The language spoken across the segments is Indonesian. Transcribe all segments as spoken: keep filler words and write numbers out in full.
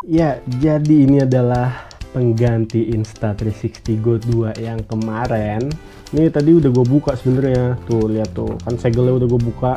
Ya, jadi ini adalah pengganti Insta tiga enam nol Go dua yang kemarin. Ini tadi udah gue buka sebenarnya. Tuh, lihat tuh, kan segelnya udah gue buka.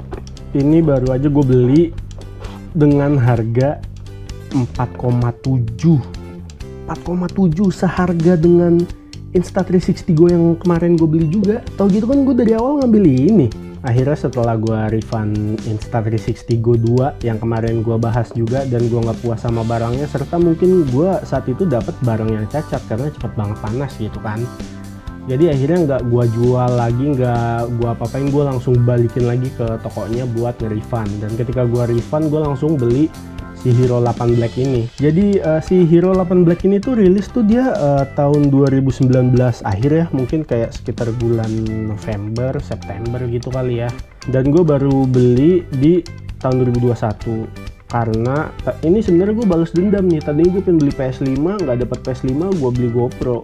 Ini baru aja gue beli dengan harga empat koma tujuh. empat koma tujuh seharga dengan Insta tiga enam nol Go yang kemarin gue beli juga. Tau gitu kan gue dari awal ngambil ini. Akhirnya setelah gue refund Insta tiga enam nol Go dua yang kemarin gue bahas juga dan gue nggak puas sama barangnya, serta mungkin gue saat itu dapat barang yang cacat karena cepet banget panas gitu kan. Jadi akhirnya nggak gue jual lagi, nggak gue apa-apain, gue langsung balikin lagi ke tokonya buat nge-refund. Dan ketika gue refund, gue langsung beli si Hero delapan Black ini. Jadi uh, si Hero delapan Black ini tuh rilis tuh dia uh, tahun dua ribu sembilan belas akhir ya, mungkin kayak sekitar bulan November, September gitu kali ya. Dan gue baru beli di tahun dua ribu dua puluh satu karena uh, ini sebenarnya gue balas dendam nih. Tadi gue pengen beli P S lima, nggak dapet P S lima, gue beli GoPro.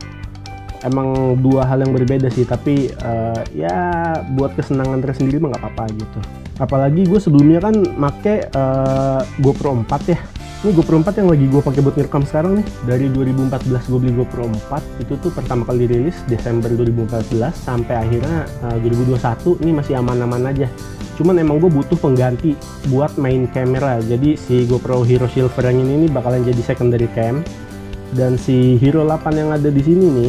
Emang dua hal yang berbeda sih, tapi uh, ya buat kesenangan tersendiri mah nggak apa-apa gitu. Apalagi gue sebelumnya kan make uh, GoPro empat ya. Ini GoPro empat yang lagi gue pakai buat ngerekam sekarang nih. Dari dua ribu empat belas gue beli GoPro empat, itu tuh pertama kali rilis Desember dua ribu empat belas sampai akhirnya uh, dua ribu dua puluh satu ini masih aman-aman aja. Cuman emang gue butuh pengganti buat main kamera. Jadi si GoPro Hero Silver yang ini nih bakalan jadi secondary cam, dan si Hero delapan yang ada di sini nih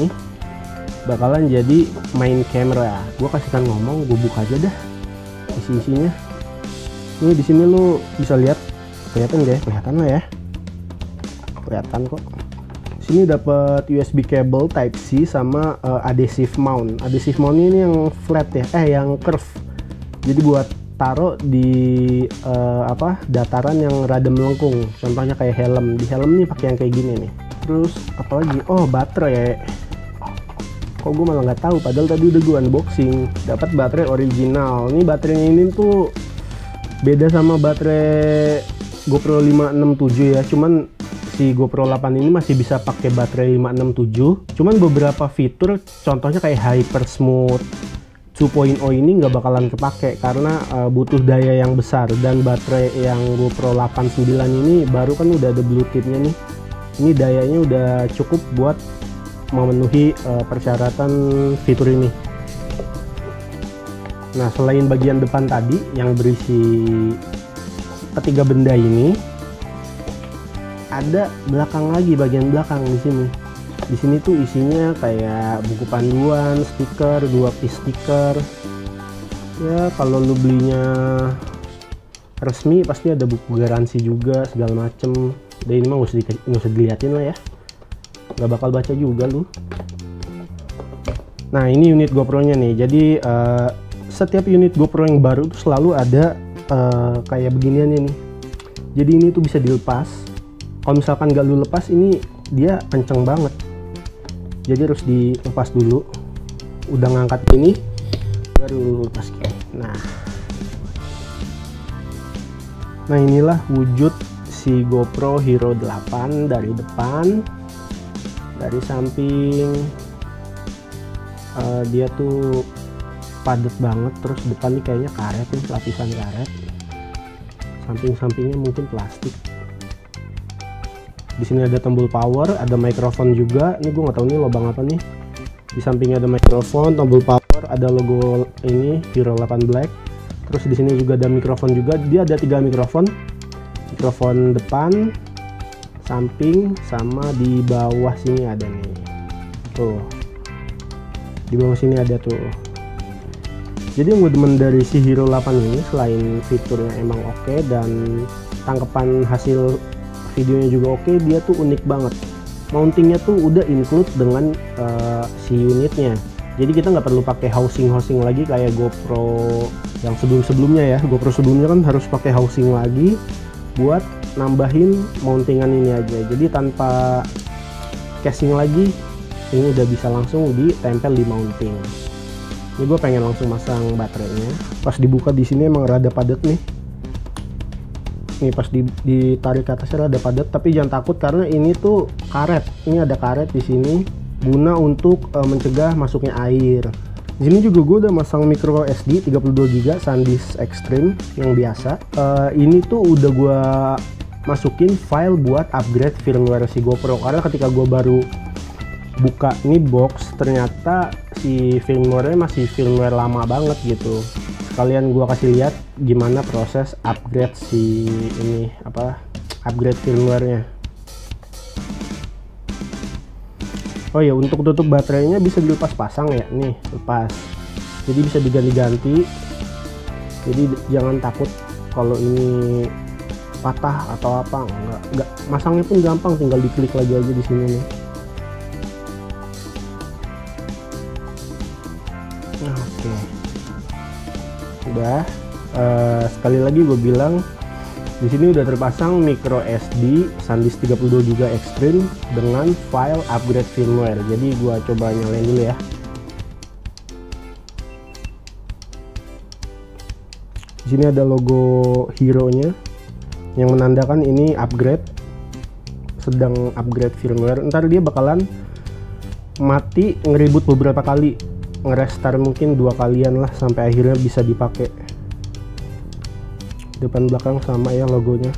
bakalan jadi main camera. Gue kasihkan ngomong, gue buka aja dah isi-isinya. Ini di sini lo bisa lihat, kelihatan gak? Kelihatan lah ya, kelihatan kok. Sini dapat U S B cable Type C sama uh, adhesive mount. Adhesive mount ini yang flat ya, eh yang curve. Jadi buat taruh di uh, apa dataran yang rada melengkung. Contohnya kayak helm. Di helm nih pakai yang kayak gini nih. Terus apalagi? Oh, baterai. Kok gue malah nggak tahu, padahal tadi udah gue unboxing. Dapat baterai original. Ini baterainya ini tuh beda sama baterai GoPro lima enam tujuh ya. Cuman si GoPro delapan ini masih bisa pakai baterai lima enam tujuh. Cuman beberapa fitur, contohnya kayak Hyper Smooth dua titik nol ini nggak bakalan kepake karena uh, butuh daya yang besar. Dan baterai yang GoPro delapan sembilan ini baru kan udah ada Bluetooth-nya nih. Ini dayanya udah cukup buat memenuhi uh, persyaratan fitur ini. Nah, selain bagian depan tadi yang berisi ketiga benda ini, ada belakang lagi, bagian belakang di sini. Di sini tuh isinya kayak buku panduan, stiker, dua piece stiker. Ya, kalau lu belinya resmi pasti ada buku garansi juga segala macem. Dan ini mah nggak usah, di, usah diliatin lah ya, nggak bakal baca juga lu. Nah, ini unit GoPro-nya nih. Jadi uh, setiap unit GoPro yang baru tuh selalu ada uh, kayak beginian nih. Jadi ini tuh bisa dilepas. Kalau misalkan nggak lu lepas, ini dia kenceng banget. Jadi harus dilepas dulu. Udah ngangkat ini, baru lepas gini. Nah, nah inilah wujud si GoPro Hero delapan dari depan. Dari samping uh, dia tuh padat banget, terus depan nih kayaknya karet nih, lapisan karet. Samping-sampingnya mungkin plastik. Di sini ada tombol power, ada mikrofon juga. Ini gue nggak tahu nih lubang apa nih. Di sampingnya ada mikrofon, tombol power, ada logo ini Hero delapan Black. Terus di sini juga ada mikrofon juga. Dia ada tiga mikrofon, mikrofon depan, samping, sama di bawah sini ada nih. Tuh, di bawah sini ada tuh. Jadi yang gue demen dari si Hero delapan ini, selain fiturnya emang oke okay, dan tangkapan hasil videonya juga oke, okay, dia tuh unik banget. Mountingnya tuh udah include dengan uh, si unitnya. Jadi kita nggak perlu pakai housing-housing lagi kayak GoPro yang sebelum-sebelumnya ya. GoPro sebelumnya kan harus pakai housing lagi buat nambahin mountingan ini aja. Jadi tanpa casing lagi, ini udah bisa langsung ditempel di mounting. Ini gue pengen langsung masang baterainya. Pas dibuka di sini emang rada padat nih. Nih pas ditarik ke atasnya rada padat, tapi jangan takut karena ini tuh karet. Ini ada karet di sini guna untuk uh, mencegah masuknya air. Di sini juga gue udah masang micro S D tiga puluh dua giga SanDisk Extreme yang biasa. Uh, ini tuh udah gue masukin file buat upgrade firmware si GoPro, karena ketika gue baru buka ini box ternyata si firmware-nya masih firmware lama banget gitu. Sekalian gue kasih lihat gimana proses upgrade si ini apa upgrade firmware-nya. Oh ya, untuk tutup baterainya bisa dilepas pasang ya, nih lepas, jadi bisa diganti-ganti. Jadi jangan takut kalau ini patah atau apa, enggak, enggak. Masangnya pun gampang, tinggal diklik lagi aja di sini nih. Nah, oke, okay. Udah. Uh, sekali lagi gue bilang, di sini udah terpasang micro S D SanDisk tiga puluh dua giga Extreme dengan file upgrade firmware. Jadi gua coba nyalain dulu ya. Di sini ada logo hero-nya yang menandakan ini upgrade, sedang upgrade firmware. Ntar dia bakalan mati ngeribut beberapa kali, nge-restart mungkin dua kalian lah sampai akhirnya bisa dipakai. Depan belakang sama ya logonya.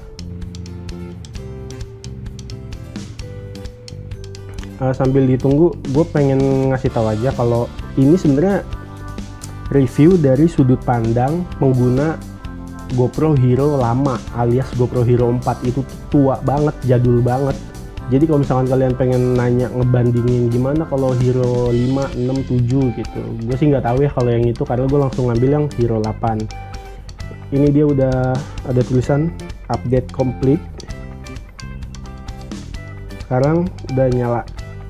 Uh, sambil ditunggu, gue pengen ngasih tahu aja kalau ini sebenarnya review dari sudut pandang pengguna GoPro Hero lama, alias GoPro Hero empat. Itu tua banget, jadul banget. Jadi kalau misalkan kalian pengen nanya ngebandingin gimana kalau Hero lima, enam, tujuh gitu, gue sih nggak tahu ya kalau yang itu, karena gue langsung ngambil yang Hero delapan. Ini dia udah ada tulisan update complete. Sekarang udah nyala.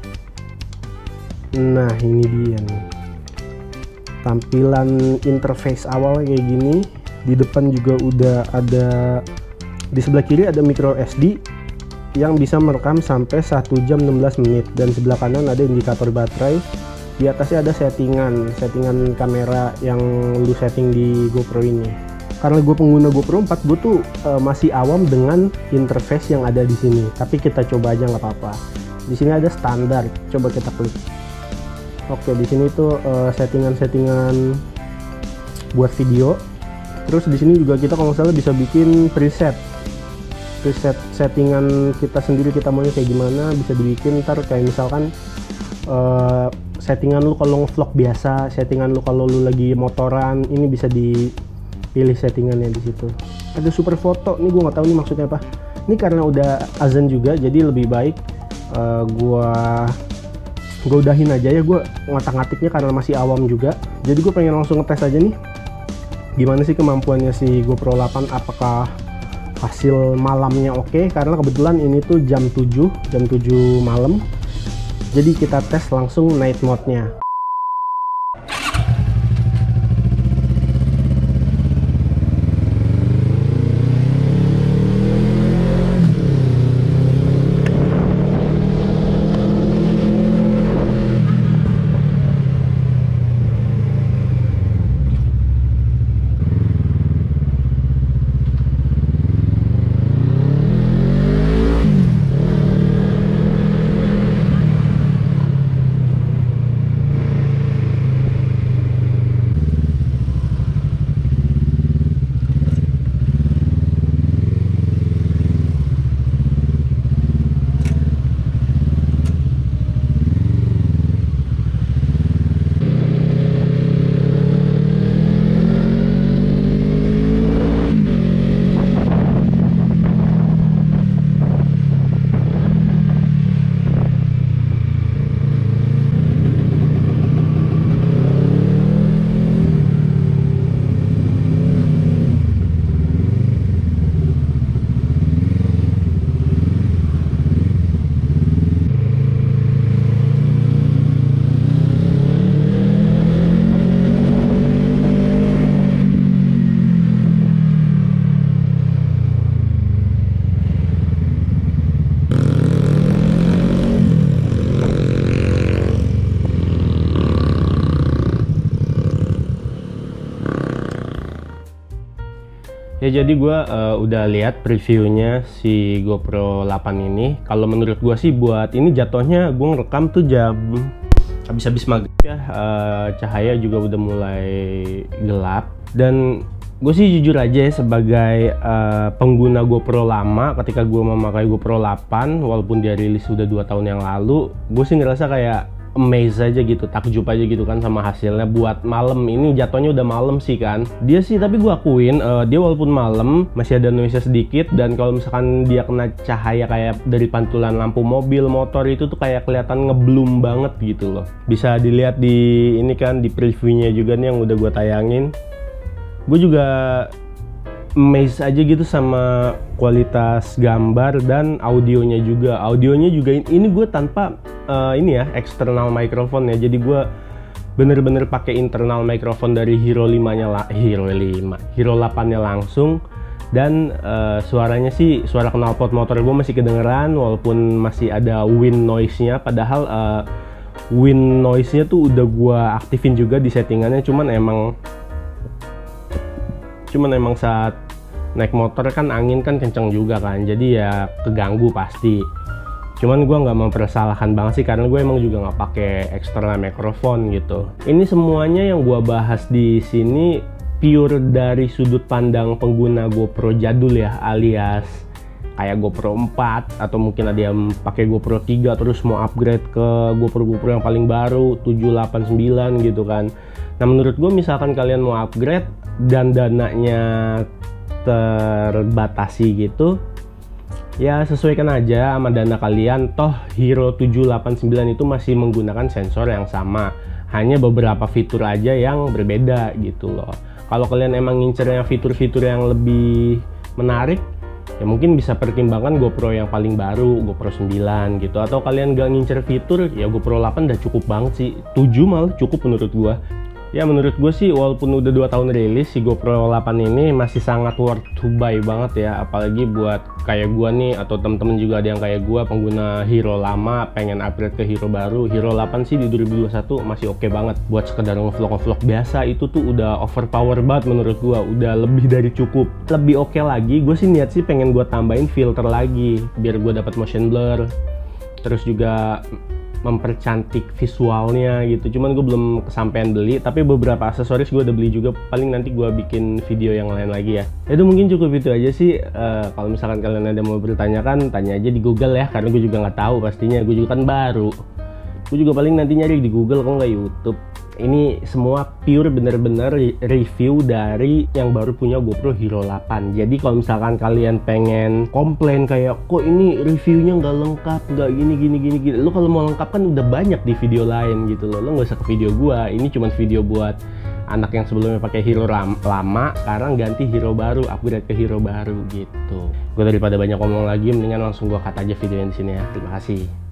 Nah, ini dia nih tampilan interface awal kayak gini. Di depan juga udah ada, di sebelah kiri ada micro S D yang bisa merekam sampai satu jam enam belas menit, dan sebelah kanan ada indikator baterai. Di atasnya ada settingan settingan kamera yang lu setting di GoPro ini. Karena gue pengguna GoPro empat, gue tuh uh, masih awam dengan interface yang ada di sini. Tapi kita coba aja nggak apa-apa. Di sini ada standar, coba kita klik. Oke, di sini tuh uh, settingan-settingan buat video. Terus di sini juga kita kalau nggak salah bisa bikin preset, preset settingan kita sendiri, kita maunya kayak gimana bisa dibikin. Ntar kayak misalkan uh, settingan lu kalau nge-vlog biasa, settingan lu kalau lu lagi motoran, ini bisa di pilih settingannya di situ. Ada super foto, nih gue nggak tahu nih maksudnya apa. Ini karena udah azan juga, jadi lebih baik uh, gue gue udahin aja ya. Gue ngotak-ngatiknya karena masih awam juga, jadi gue pengen langsung ngetes aja nih gimana sih kemampuannya si GoPro delapan, apakah hasil malamnya oke okay? Karena kebetulan ini tuh jam tujuh malam, jadi kita tes langsung night mode-nya. Ya, jadi gue uh, udah lihat previewnya si GoPro delapan ini. Kalau menurut gue sih buat ini jatuhnya gue ngerekam tuh jam habis-habis maghrib ya, uh, cahaya juga udah mulai gelap, dan Gue sih jujur aja ya, sebagai uh, pengguna GoPro lama, ketika gue memakai GoPro delapan, walaupun dia rilis sudah dua tahun yang lalu, gue sih ngerasa kayak amazed aja gitu, takjub aja gitu kan sama hasilnya. Buat malam ini jatuhnya udah malam sih kan. Dia sih, tapi gue akuin uh, dia walaupun malam masih ada noise sedikit, dan kalau misalkan dia kena cahaya kayak dari pantulan lampu mobil, motor, itu tuh kayak kelihatan ngebloom banget gitu loh. Bisa dilihat di ini kan, di previewnya juga nih yang udah gue tayangin. Gue juga amazed aja gitu sama kualitas gambar dan audionya juga. Audionya juga ini gue tanpa uh, ini ya, eksternal microphone ya. Jadi gue bener-bener pakai internal microphone dari Hero lima nya lah, Hero lima, Hero delapan nya langsung. Dan uh, suaranya sih, suara knalpot motor gue masih kedengeran walaupun masih ada wind noise-nya. Padahal uh, wind noise-nya tuh udah gue aktifin juga di settingannya, cuman emang cuman emang saat naik motor kan angin kan kenceng juga kan, jadi ya keganggu pasti. Cuman gue nggak mempersalahkan banget sih, karena gue emang juga nggak pakai eksternal mikrofon gitu. Ini semuanya yang gue bahas di sini pure dari sudut pandang pengguna GoPro jadul ya, alias kayak GoPro empat, atau mungkin ada yang pakai GoPro tiga terus mau upgrade ke GoPro-GoPro yang paling baru tujuh, delapan, sembilan gitu kan. Nah menurut gue, misalkan kalian mau upgrade dan dananya terbatasi gitu, ya sesuaikan aja sama dana kalian. Toh Hero tujuh, delapan, sembilan itu masih menggunakan sensor yang sama, hanya beberapa fitur aja yang berbeda gitu loh. Kalau kalian emang ngincernya fitur-fitur yang lebih menarik, ya mungkin bisa pertimbangkan GoPro yang paling baru, GoPro sembilan gitu. Atau kalian gak ngincer fitur, ya GoPro delapan udah cukup banget sih. tujuh malah cukup menurut gua. Ya menurut gue sih, walaupun udah dua tahun rilis, si GoPro delapan ini masih sangat worth to buy banget ya. Apalagi buat kayak gue nih, atau temen-temen juga ada yang kayak gue, pengguna Hero lama pengen upgrade ke Hero baru. Hero delapan sih di dua ribu dua puluh satu masih oke banget. Buat sekedar ngevlog-ngevlog biasa, itu tuh udah overpower banget menurut gue. Udah lebih dari cukup. Lebih oke lagi, gue sih niat sih pengen gue tambahin filter lagi, biar gue dapat motion blur. Terus juga mempercantik visualnya gitu. Cuman gue belum kesampean beli, tapi beberapa aksesoris gue udah beli juga. Paling nanti gue bikin video yang lain lagi ya. Itu mungkin cukup itu aja sih. Uh, kalau misalkan kalian ada mau bertanya kan, tanya aja di Google ya, karena gue juga nggak tahu pastinya. Gue juga kan baru. Gue juga paling nanti nyari di Google, kok nggak YouTube. Ini semua pure bener-bener review dari yang baru punya GoPro Hero delapan. Jadi kalau misalkan kalian pengen komplain kayak, kok ini reviewnya nggak lengkap, nggak gini gini gini gini, lo kalau mau lengkap kan udah banyak di video lain gitu loh. Lo nggak usah ke video gua. Ini cuma video buat anak yang sebelumnya pakai Hero lama, sekarang ganti Hero baru, upgrade ke Hero baru gitu. Gue daripada banyak ngomong lagi, mendingan langsung gua cut aja videonya di sini ya. Terima kasih.